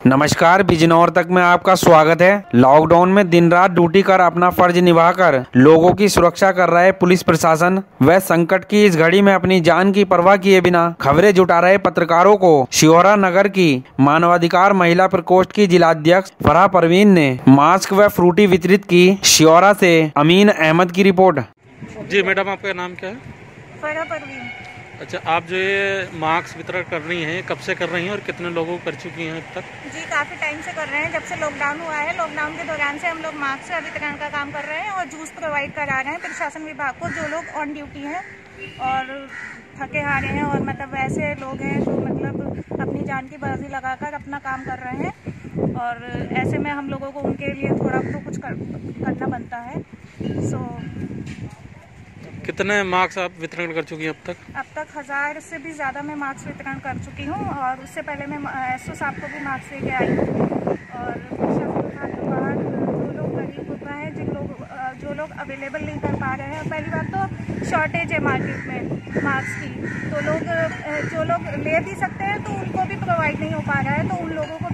नमस्कार, बिजनौर तक में आपका स्वागत है। लॉकडाउन में दिन रात ड्यूटी कर अपना फर्ज निभाकर लोगों की सुरक्षा कर रहे पुलिस प्रशासन व संकट की इस घड़ी में अपनी जान की परवाह किए बिना खबरें जुटा रहे पत्रकारों को शिहोरा नगर की मानवाधिकार महिला प्रकोष्ठ की जिलाध्यक्ष फराह परवीन ने मास्क व फ्रूटी वितरित की। शिहोरा से अमीन अहमद की रिपोर्ट। जी मैडम, आपका नाम क्या है? फराह परवीन। अच्छा, आप जो ये मास्क वितरण कर रही हैं, कब से कर रही हैं और कितने लोगों को कर चुकी हैं अब तक? जी, काफ़ी टाइम से कर रहे हैं, जब से लॉकडाउन हुआ है। लॉकडाउन के दौरान से हम लोग मास्क का वितरण का काम कर रहे हैं और जूस प्रोवाइड करा रहे हैं प्रशासन विभाग को, जो लोग ऑन ड्यूटी हैं और थके हारे हैं और मतलब वैसे लोग हैं जो मतलब अपनी जान की बाजी लगाकर अपना काम कर रहे हैं। और ऐसे में हम लोगों को उनके लिए थोड़ा तो कुछ करना बनता है। कितने मास्क आप वितरण कर चुकी हैं अब तक? अब तक 1000 से भी ज़्यादा मैं मास्क वितरण कर चुकी हूँ और उससे पहले मैं एसओ साहब को भी मास्क लेके आई हूँ। और जो लोग गरीब होता है, जो लोग अवेलेबल नहीं कर पा रहे हैं, पहली बात तो शॉर्टेज है मार्केट में मास्क की, तो जो लोग ले भी सकते हैं तो उनको भी प्रोवाइड नहीं हो पा रहा है, तो उन लोगों को